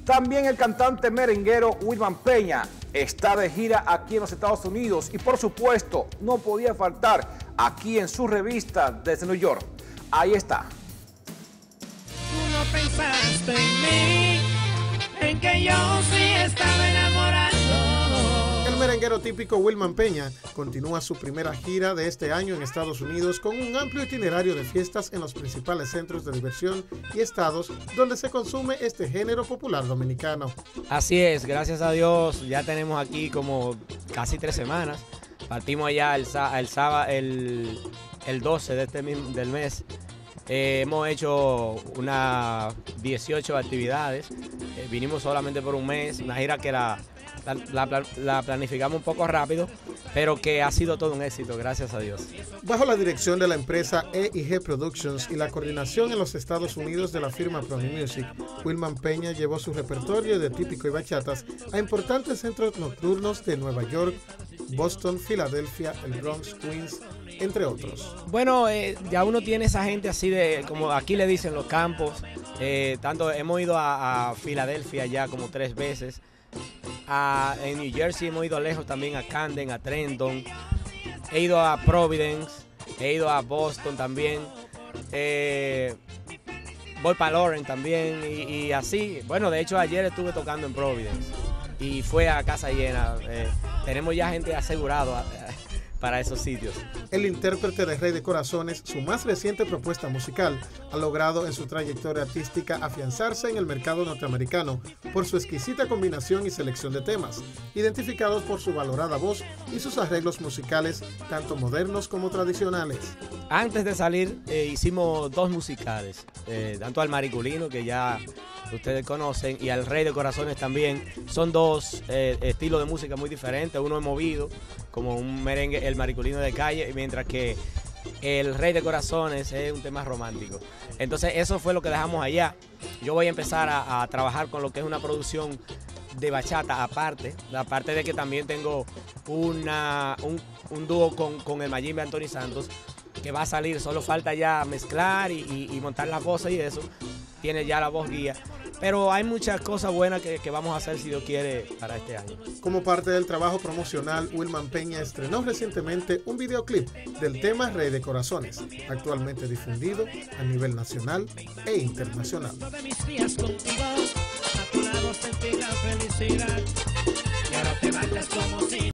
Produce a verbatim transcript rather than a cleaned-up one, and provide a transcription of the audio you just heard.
También el cantante merenguero Wilman Peña está de gira aquí en los Estados Unidos y por supuesto no podía faltar aquí en su revista desde New York. Ahí está. Tú no pensaste en mí, en que yo sí estaba enamorado. El merenguero típico Wilman Peña continúa su primera gira de este año en Estados Unidos con un amplio itinerario de fiestas en los principales centros de diversión y estados donde se consume este género popular dominicano. Así es, gracias a Dios ya tenemos aquí como casi tres semanas. Partimos allá el, el sábado, el, el doce de este, del mes. Eh, hemos hecho unas dieciocho actividades. Eh, vinimos solamente por un mes, una gira que la, la, la, la planificamos un poco rápido, pero que ha sido todo un éxito, gracias a Dios. Bajo la dirección de la empresa E y G Productions y la coordinación en los Estados Unidos de la firma Prony Music, Wilman Peña llevó su repertorio de típico y bachatas a importantes centros nocturnos de Nueva York, Boston, Filadelfia, el Bronx, Queens, entre otros. Bueno, eh, ya uno tiene esa gente así de, como aquí le dicen, los campos. Eh, tanto hemos ido a, a Filadelfia ya como tres veces. A, en New Jersey hemos ido lejos también, a Camden, a Trenton. He ido a Providence, he ido a Boston también. Eh, voy para Lawrence también y, y así. Bueno, de hecho ayer estuve tocando en Providence y fue a casa llena. Eh, tenemos ya gente asegurado para esos sitios. El intérprete de Rey de Corazones, su más reciente propuesta musical, ha logrado en su trayectoria artística afianzarse en el mercado norteamericano por su exquisita combinación y selección de temas, identificados por su valorada voz y sus arreglos musicales, tanto modernos como tradicionales. Antes de salir eh, hicimos dos musicales, eh, tanto al Mariculino, que ya ustedes conocen, y al Rey de Corazones también. Son dos eh, estilos de música muy diferentes. Uno es movido, como un merengue, el Mariculino de calle, mientras que el Rey de Corazones es un tema romántico. Entonces eso fue lo que dejamos allá. Yo voy a empezar a, a trabajar con lo que es una producción de bachata aparte, aparte de que también tengo una, un, un dúo con, con el Mayimbe Anthony Santos, que va a salir, solo falta ya mezclar y, y, y montar las voces y eso. Tiene ya la voz guía, pero hay muchas cosas buenas que, que vamos a hacer, si Dios quiere, para este año. Como parte del trabajo promocional, Wilman Peña estrenó recientemente un videoclip del tema Rey de Corazones, actualmente difundido a nivel nacional e internacional. De mis días contigo, a tu lado sentí la felicidad, y ahora te marchas como si